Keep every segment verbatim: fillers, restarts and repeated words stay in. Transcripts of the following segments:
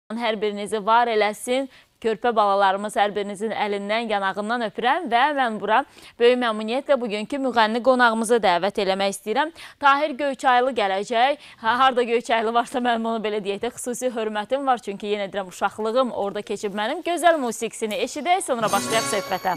Hər birinizi var eləsin. Körpə balalarımız hər birinizin əlindən, yanağından öpürəm və mən bura böyük məmnuniyyətlə bugünkü müğənni qonağımızı dəvət eləmək istəyirəm. Tahir Göyçaylı gələcək. Ha, harada Göyçaylı varsa mənim onu belə deyək də xüsusi hörmətim var. Çünki yenə deyirəm, uşaqlığım orada keçib mənim. Gözəl musiqisini eşidək, sonra başlayaq söhbətə.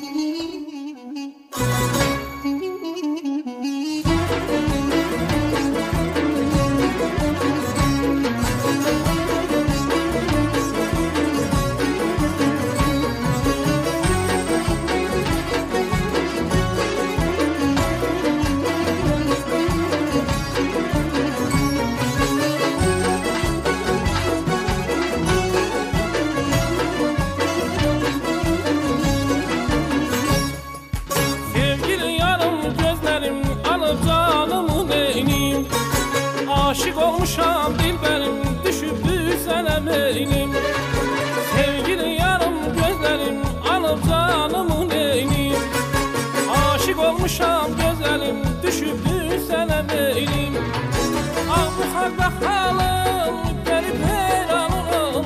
Aşık olmuşam dilberim, düşübdü sənə meylim. Sevgili yarım gözlerim, alıp canımı neylim. Aşık olmuşam gözlerim, düşübdü sənə meylim. Ağ buxarda halım, gəlib heyranım.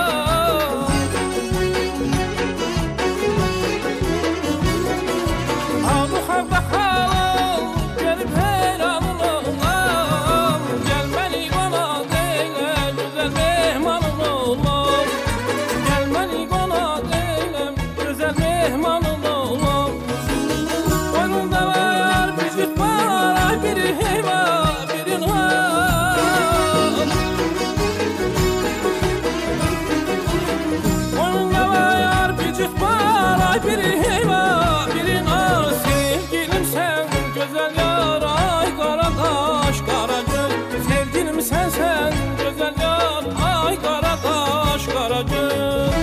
Ağ buxarda halım, gəlib heyranım. Sen sen güzel yar, ay karataş karacığım.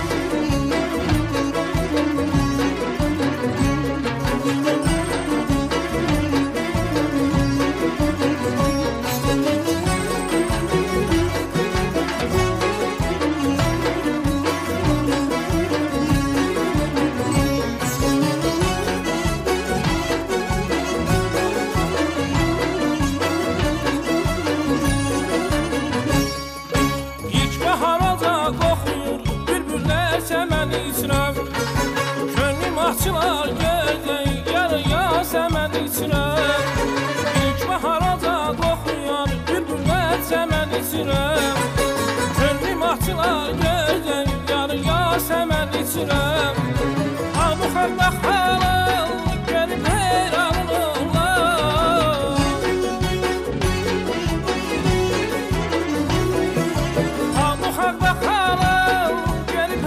Könlüm ahçılar gözey, yarı yasemen içine. İlk baharaca qoxuyan bülbüller səmən içine. Könlüm ahçılar gözey, yarı yasemen içine. Ağ buxarda halım, gəlib heyranımlar. Ağ buxarda halım, gəlib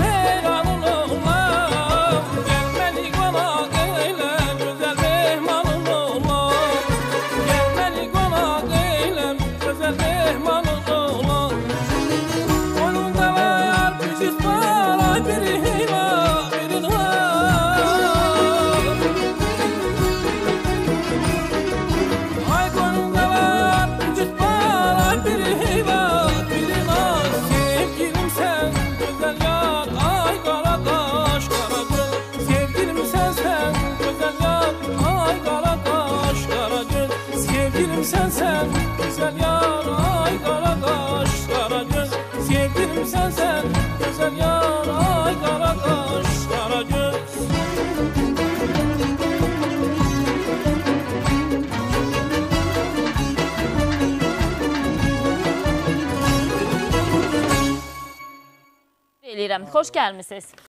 sen sen güzel yar, ay karataş karagöz. Sevgilim sen sen güzel yar, ay karataş karagöz. Eləyirəm, xoş gəlmisiniz.